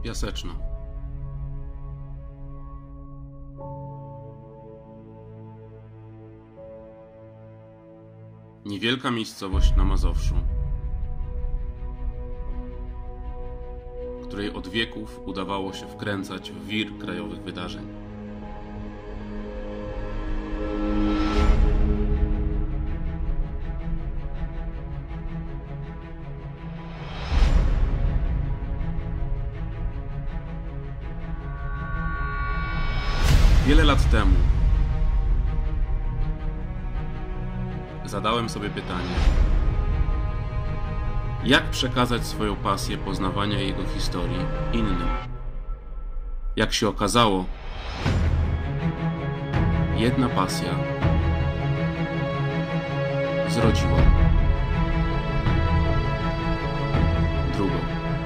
Piaseczno. Niewielka miejscowość na Mazowszu, której od wieków udawało się wkręcać w wir krajowych wydarzeń. Wiele lat temu zadałem sobie pytanie, jak przekazać swoją pasję poznawania jego historii innym. Jak się okazało, jedna pasja zrodziła drugą.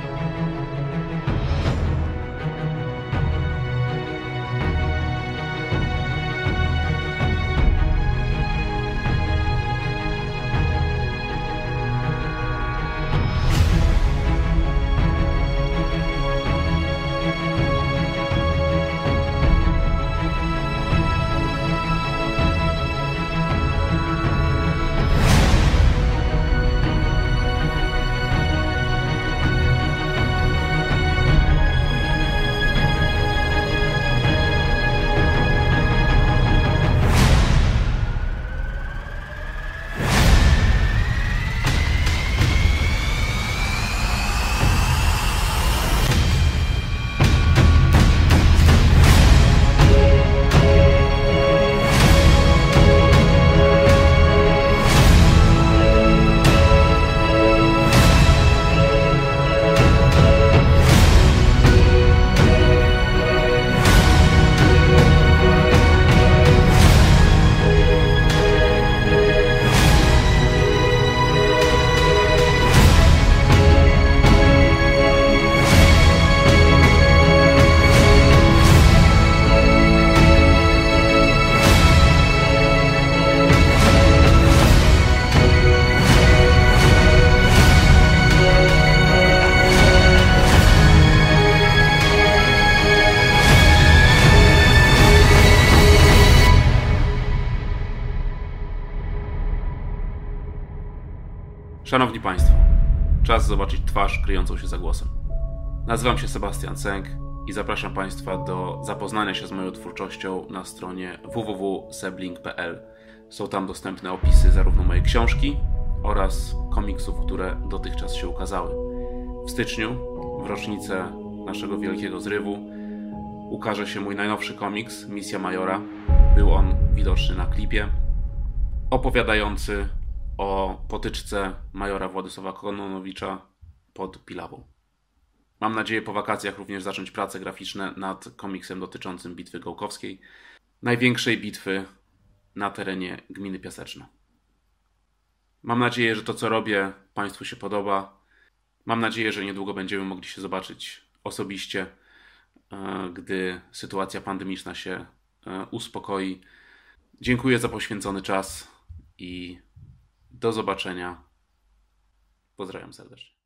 Szanowni Państwo, czas zobaczyć twarz kryjącą się za głosem. Nazywam się Sebastian Sęk i zapraszam Państwa do zapoznania się z moją twórczością na stronie www.sebling.pl. Są tam dostępne opisy zarówno mojej książki oraz komiksów, które dotychczas się ukazały. W styczniu, w rocznicę naszego wielkiego zrywu, ukaże się mój najnowszy komiks, Misja Majora. Był on widoczny na klipie, opowiadający o potyczce majora Władysława Kononowicza pod Pilawą. Mam nadzieję po wakacjach również zacząć prace graficzne nad komiksem dotyczącym Bitwy Gołkowskiej, największej bitwy na terenie gminy Piaseczno. Mam nadzieję, że to, co robię, Państwu się podoba. Mam nadzieję, że niedługo będziemy mogli się zobaczyć osobiście, gdy sytuacja pandemiczna się uspokoi. Dziękuję za poświęcony czas i do zobaczenia. Pozdrawiam serdecznie.